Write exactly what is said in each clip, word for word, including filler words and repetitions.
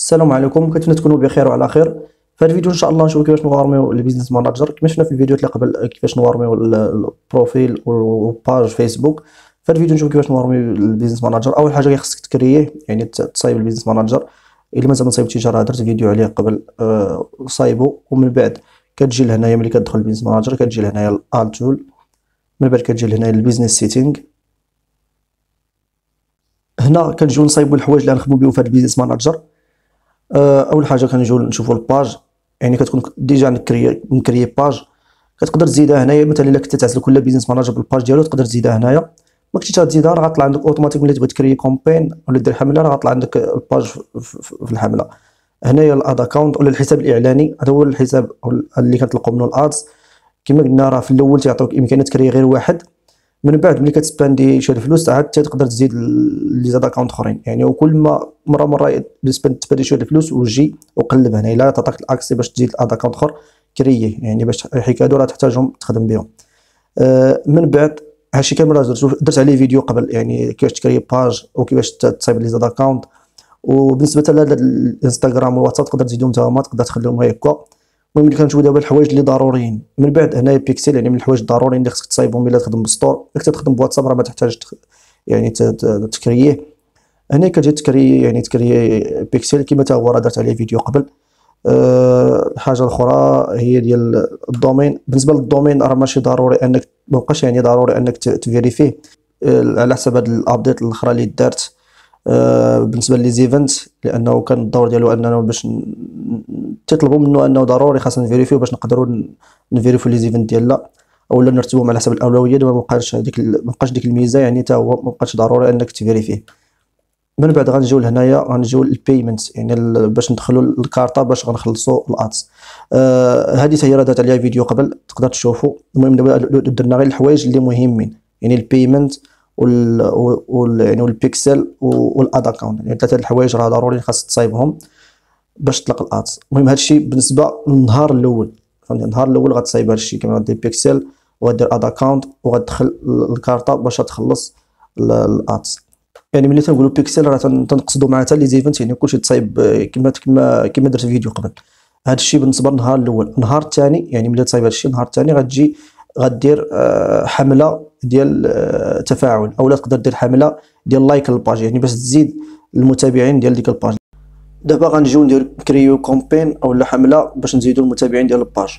السلام عليكم، كنتمنى تكونوا بخير وعلى خير. في هذا الفيديو ان شاء الله نشوفوا كيفاش نغارميو البيزنس مانجر كما شفنا في الفيديوهات اللي قبل، كيفاش نغارميو البروفيل وباج فيسبوك. في هذا الفيديو نشوفوا كيفاش نغارميو البيزنس مانجر. اول حاجه خصك تكريه، يعني تصايب البيزنس مانجر. الا مازال ما صايبتيش راه درت فيديو عليه قبل، أه صايبو. ومن بعد كتجي لهنايا ملي كتدخل البيزنس مانجر كتجي لهنايا الال تول، من بعد كتجي لهنايا البيزنس سيتينغ. هنا كنجيو نصايبوا الحوايج اللي غنخدموا بهم في هذا البيزنس مانجر. اول حاجه كنجيو نشوفوا الباج، يعني كتكون ديجا نكري نكري باج. كتقدر تزيدها هنايا، مثلا الا كنت تعزل كل بيزنس مانجر بالباج ديالو تقدر تزيدها هنايا. ما كنتيش تزيدها راه غطلع عندك اوتوماتيك. ملي تبغي تكري كومبين ولا دير حمله راه غطلع عندك الباج في الحمله. هنايا الاد اكونت ولا الحساب الاعلاني، هذا هو الحساب اللي كنطلقوا منه الادز. كما قلنا راه في الاول تيعطيوك امكانيه تكري غير واحد، من بعد ملي كتسباندي شي الفلوس عاد تقدر تزيد لي زاد اكونت اخرين. يعني وكل ما مره مره تسباندي شويه الفلوس وجي وقلب هنا الا تعطاك الاكسي باش تزيد اد اكونت اخر كريه، يعني باش الحكايه راه تحتاجهم تخدم بهم. آه من بعد هادشي كامل راه درت عليه فيديو قبل، يعني كيفاش تكري باج وكيفاش تصايب لي زاد اكونت. وبالنسبه لهذا الانستغرام والواتساب تقدر تزيدهم حتى هما، تقدر تخليهم هكا. المهم اللي كنشوفوا دابا الحوايج اللي ضروريين. من بعد هنايا بيكسل، يعني من الحوايج الضروريين اللي خصك تصايبهم الا تخدم بالستور. الا تخدم بواتساب راه ما تحتاج تخ... يعني تكريه. هنا كتجي تكري، يعني تكري بيكسل كما تا هو راه درت عليه فيديو قبل. أه الحاجه الاخرى هي ديال الدومين. بالنسبه للدومين راه ماشي ضروري انك مابقاش يعني ضروري انك تفيريفيه أه على حسب هاد الابديت الاخرى اللي دارت. أه بالنسبه لي زيفنت، لانه كان الدور ديالو اننا باش تطلبوا منه انه ضروري خاصنا نفيريفيو باش نقدروا نفيريفيو لي زيفنت ديالنا اولا نرتبهم على حسب الاولويه. ما بقاش هذيك ما بقاش ديك الميزه، يعني حتى هو ما بقاش ضروري انك تفيريفيه. من بعد غنجيو لهنايا غنجيو للبيمنت، يعني باش ندخلوا الكارطه باش غنخلصوا الادز. آه هذه حتى هي راه درت عليها فيديو قبل تقدر تشوفوا. المهم دابا درنا غير الحوايج اللي مهمين، يعني البيمنت وال, وال يعني والبيكسل والاد اكونت. يعني ثلاثه الحوايج راه ضروري خاص تصايبهم باش تطلق الادز. المهم هادشي بالنسبه للنهار الاول. فهمتي النهار الاول غتصايب هادشي، كما غدير بيكسل وغدير اد اكونت وغتدخل الكارطه باش تخلص الادز. يعني ملي تنقولوا بيكسل راه تنقصدوا معاه حتى لي زيفنت، يعني كلشي تصايب كما كما كما درت فيديو قبل. هادشي بالنسبه للنهار الاول. النهار الثاني يعني ملي تصايب هادشي النهار الثاني غتجي غدير حمله ديال تفاعل، اولا تقدر دير حمله ديال لايك للباج، يعني باش تزيد المتابعين ديال ديك الباج. دابا غنجيو ندير كريو كومبين اولا حمله باش نزيدوا المتابعين ديال الباج.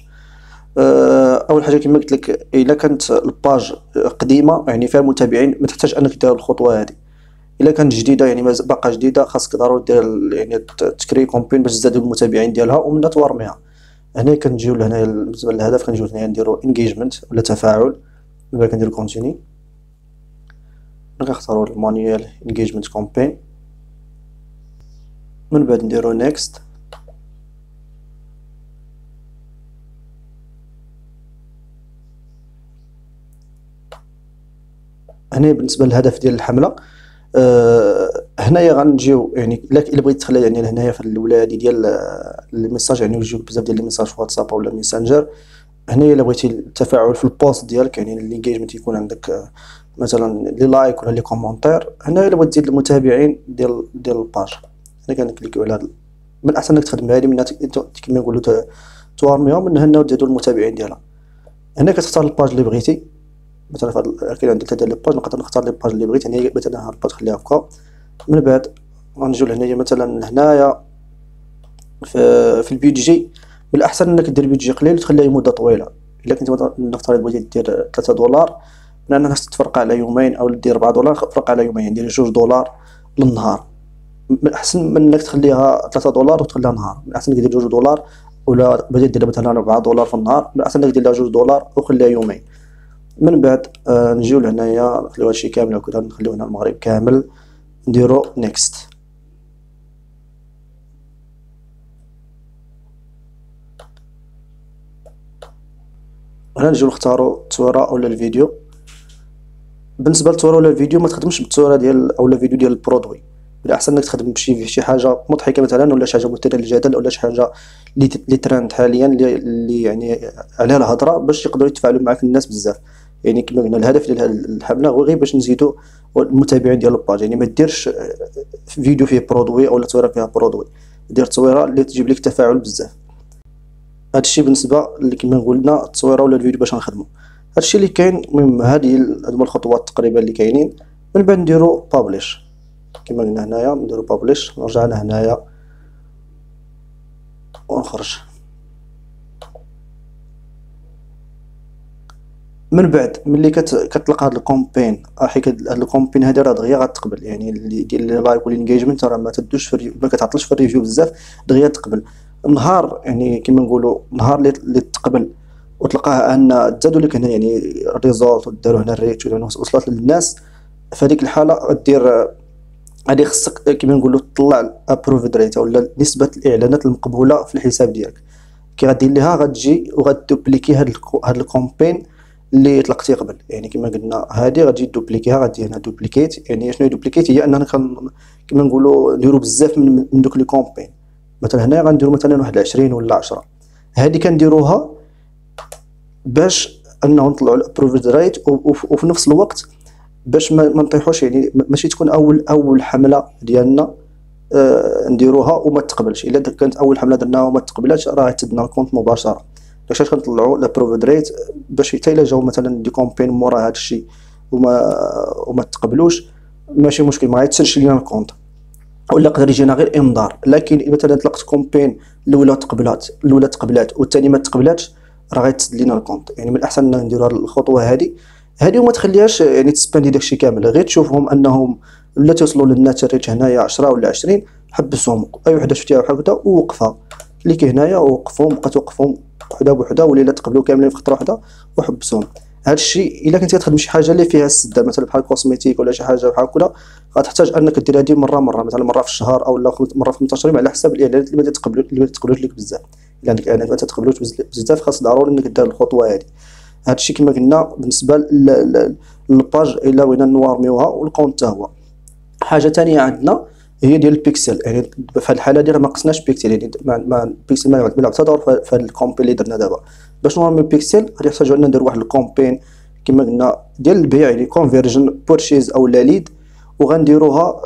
اول حاجه كما قلت لك الا كانت الباج قديمه يعني فيها متابعين ما تحتاج انك دير الخطوه هذه. الا كانت جديده يعني باقا جديده خاصك ضروري دير يعني تكري كومبين باش تزادوا المتابعين ديالها ومنها تورميها. هنا كنجيو لهنايا بالنسبه للهدف كنجيو هنايا نديروا انجيجمنت ولا تفاعل. دابا كنديروا كونتيني، كنختاروا المانيوال انجيجمنت كومبين، من بعد نديروا نيكست. هنا بالنسبه للهدف ديال الحمله. أه هنايا غنجيو يعني الا بغيت تخلي يعني هنايا في الاولى هذه ديال الميساج، يعني يجيوك بزاف ديال لي ميساج في واتساب ولا ميسنجر. هنايا الا بغيتي التفاعل في البوست ديالك، يعني الانجيجمنت يكون عندك مثلا لي لايك ولا لي كومونتير. هنايا الا بغيت تزيد المتابعين ديال ديال الباج هنا كنكليكيو على هذا. من الاحسن انك تخدم هذه منها كما نقولوا توارميهم من هنا وتزيدوا المتابعين ديالها. هنا كتختار الباج اللي بغيتي، مثلا كاين عندي ثلاثه لي باج نقدر نختار لي باج اللي بغيت. يعني مثلا هاد الباج خليها هكا. من بعد غنجيو لهنايا مثلا هنايا في في البيدجي من الاحسن انك دير بيدجي قليل وتخليه مده طويله. الا كنت نفترض بغيتي دير ثلاثة دولار لان خاصك تفرق على يومين، او دير أربعة دولار فرق على يومين، يعني دير جوج دولار للنهار. من الاحسن من انك تخليها ثلاثة دولار وتخليها نهار. من الاحسن انك دير جوج دولار، ولا بغيتي دير مثلا أربعة دولار في النهار من الاحسن انك دير جوج دولار وخليها يومين. من بعد آه نجيو لهنايا نخليو هادشي كامل هكذا، نخليو هنا المغرب كامل نديرو نيكست. هنا نجيو نختارو التصويره ولا الفيديو. بالنسبه للتصويره ولا الفيديو ما تخدمش بالتصويره ديال اولا الفيديو ديال البرودوي. بالاحسن انك تخدم بشي شي حاجه مضحكه مثلا، ولا شي حاجه مثيره للجدل، ولا شي حاجه اللي ترند حاليا اللي يعني عليها الهضره باش يقدروا يتفاعلوا معك الناس بزاف. يعني كما قلنا الهدف ديال الحمله هو غير باش نزيدوا المتابعين ديال الباج. يعني ما ديرش فيديو فيه برودوي او تصويره فيها برودوي. دير التصويره اللي تجيب لك تفاعل بزاف. هادشي بالنسبه اللي كما قلنا التصويره ولا الفيديو باش نخدمو. هادشي اللي كاين. المهم هذه هادو الخطوات تقريبا اللي كاينين. من بعد نديرو بابليش كما قلنا هنايا، نديرو بابليش، نرجع لهنايا ونخرج. من بعد ملي كت... كتلقى هاد الكومبين، حيت هاد الكومبين هادي راه دغيا غتقبل، يعني اللي ديال لي لايك والانجيجمنت راه ما تدوش في الريفيو، ما كتعطلش في الريفيو بزاف، دغيا تقبل. النهار يعني كما نقولوا النهار اللي اللي تقبل وتلقاه ان زادوا لك هنا يعني الريزولت وداروا هنا الريت وصلت للناس، فهاديك الحاله غدير غادي خصك كما نقولوا تطلع ابروفد ريت ولا نسبه الاعلانات المقبوله في الحساب ديالك. كي غدير ليها غتجي وغتدوبليكي هاد هاد الكومبين اللي طلقتي قبل. يعني كما قلنا هذه غتجي دوبليكيها، غادي هنا دوبليكيت. يعني شنو هي دوبليكيت؟ هي اننا كن كما نقولوا نديروا بزاف من من دوك لي كومبين. مثلا هنا غنديروا مثلا واحد عشرين ولا عشرة، هذه كنديروها باش انه نطلعوا الابروفد ريت، وفي نفس الوقت باش ما نطيحوش، يعني ماشي تكون اول اول حمله ديالنا آه نديروها وما تقبلش. الا كانت اول حمله درناها وما تقبلاتش راه تدنا الكونت مباشره. علاش كنطلعوا الابروفد ريت؟ باش حتى الا جاو مثلا دي كومبين مورا هذا الشيء وما وما تقبلوش ماشي مشكل، ما غيتسالش لينا الكونت، ولا يقدر يجينا غير انذار. لكن مثلا طلقت كومبين الاولى تقبلات الاولى تقبلات والثاني ما تقبلاتش راه غيتسد لينا الكونت. يعني من الاحسن ان نديروا الخطوه هذه هذه وما تخليهاش يعني تسباندي داكشي كامل، غير تشوفهم انهم لا توصلوا للنات الريت هنايا عشرة ولا عشرين، حبسهم اي وحده شفتيها بحال هكا ووقفها. كليكي هنايا ووقفهم، بقى توقفهم وحده بوحده، ولا الا تقبلوا كاملين في خطره واحده وحبسهم. هذا الشيء الا كنتي كتخدم شي حاجه اللي فيها السده مثلا بحال كوسميتيك ولا شي حاجه بحال هكا، غتحتاج انك دير هذه مره مره، مثلا مره في الشهر او لا مره في خمسطاش يوم، على حسب الاعلانات اللي ما تقبلوا اللي ما تقبلوش لك بزاف. الا عندك اعلانات ما تقبلوش بزاف خاص ضروري انك دير الخطوه هذه. هذا الشيء كما قلنا بالنسبه للباج الا بغينا نورميوها والكونت حتى هو. حاجه ثانيه عندنا هي ديال البيكسل. يعني في هذه الحاله ديال ما قصناش بيكسل، يعني ما البيكسل ما يلعب حتى دور في هذا الكومبين اللي درنا دابا. باش نورميو البيكسل غادي نحتاجوا ان ندير واحد الكومبين كما قلنا ديال البيع، يعني كونفيرجن بورشيز او لا ليد، وغنديروها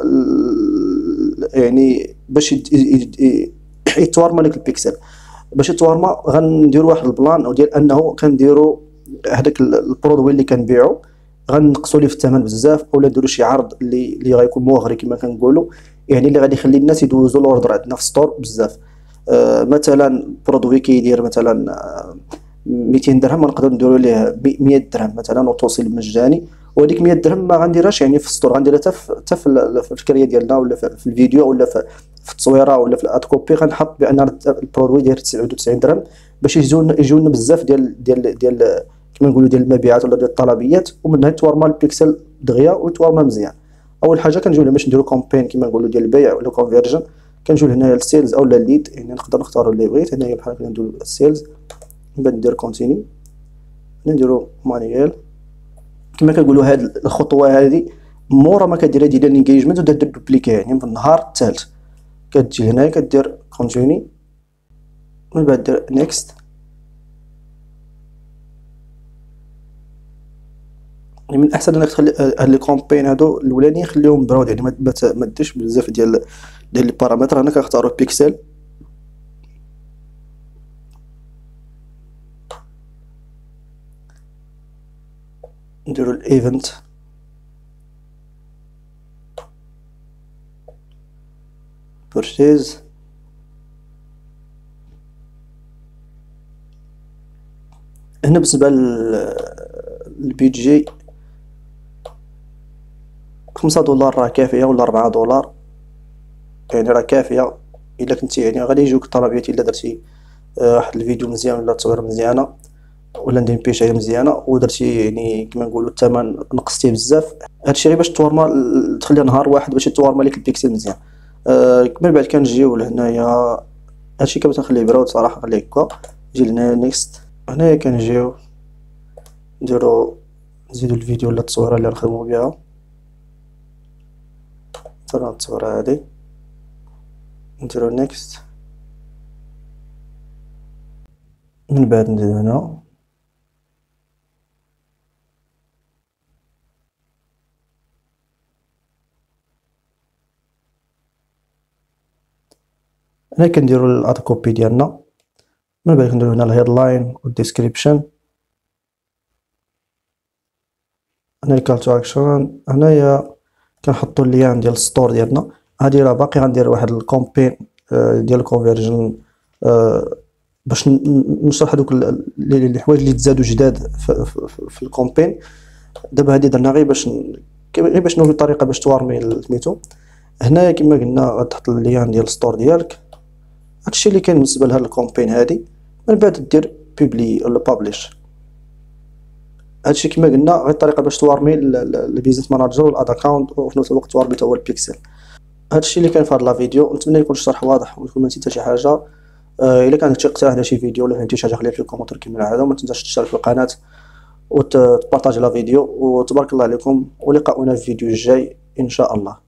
يعني باش يتورما لك البيكسل. باش يتورما غنديروا واحد البلان او ديال انه كنديروا هذاك البرودوي اللي كنبيعو غنقصوا ليه في الثمن بزاف، اولا نديروا شي عرض اللي اللي غيكون مغري كما كنقولوا، يعني اللي غادي يخلي الناس يدوزوا الاوردر عندنا في ستور بزاف. آه مثلا برودوي كيدير مثلا آه ميتين درهم غنقدروا نديروا ليه مية درهم مثلا وتوصيل مجاني، وهذيك مية درهم ما غنديرهاش يعني في الستور، غنديرها حتى حتى في الكريه ديالنا ولا في الفيديو ولا في في التصويره ولا في الاد كوبي، غنحط بان البرودوي داير تسعة وتسعين درهم باش يجيونا يجيونا بزاف ديال ديال ديال كما نقولوا ديال المبيعات ولا ديال الطلبيات، ومنها يتورما البيكسل دغيا ويتورما مزيان. اول حاجه كنجيو باش نديرو كومبين كما نقولوا ديال البيع ولا كونفيرجن، كنجيو هنايا السيلز او الليد، يعني نقدر نختاروا اللي بغيت. هنايا بحال هكا نديرو السيلز، من بعد ندير كونتيني، نديرو مانيوال. كما كنقولوا هاد الخطوه هذه مورا ما كديرها ديال الانجيجمنت ودير دوبليكي، يعني في النهار الثالث كتجي هنايا كدير كونتيني، من بعد دير نيكست. يعني من الاحسن انك تخلي هاد لي كومبين هادو الاولانيين خليهم برود، يعني ما ديرش بزاف ديال ديال لي بارامتر. هنا كنختاروا بيكسل، نديروا الايفنت، بورشيز، هنا بالنسبه للبيدجي خمسة دولار راه كافيه ولا أربعة دولار، يعني راه كافيه. الا كنتي يعني غادي يجوك طلبيات الا درتي واحد الفيديو مزيان ولا تصويره مزيانه ولا ندير بيشايه مزيانه ودرتي يعني كما نقولوا الثمن نقصتيه بزاف، هادشي غير باش تورما تخليها نهار واحد باش تورما لك البيكسل مزيان. أه من بعد كنجيو لهنايا، هادشي كما تنخليه برود صراحه، خليه هكا. نجي لهنايا نيكست، هنايا كنجيو نديرو نزيدو الفيديو ولا التصويره اللي نخدمو بها، مثلا التصويره هادي نديرو نيكست. من بعد ندير هنا هنا كنديرو الاد كوبي ديالنا، من بعد كنديرو هنا الهيدلاين والديسكريبشن، هنا الكال تو اكشن، هنايا كنحطو اللين ديال الستور ديالنا. هادي راه باقي غندير واحد الكومبين ديال الكونفيرجن باش نشرح هادوك الحوايج اللي تزادوا جداد في, في, في الكومبين. دابا هادي درنا غير باش غير باش نوريو الطريقه باش توارمي سميتو. هنايا كما قلنا غتحط اللين ديال الستور ديالك، هادشي اللي كاين بالنسبه لهاد الكومبين هادي. من بعد دير بوبلي ولا بابليش. هادشي كما قلنا غير الطريقه باش توارمي البيزنس ماناجر والاد اكاونت، وفي نفس الوقت توارمي حتى هو البيكسل. هادشي اللي كاين في هاد لا فيديو، نتمنى يكون الشرح واضح ويكون ما نسيت حتى شي حاجه. آه الا كان عندك شي اقتراح على شي فيديو ولا فهمتي شي حاجه خليها في الكومنتير كيما العاده، وما تنساش تشترك في القناه وتبارطاجي لا فيديو. وتبارك الله عليكم، ولقاؤنا في الفيديو الجاي ان شاء الله.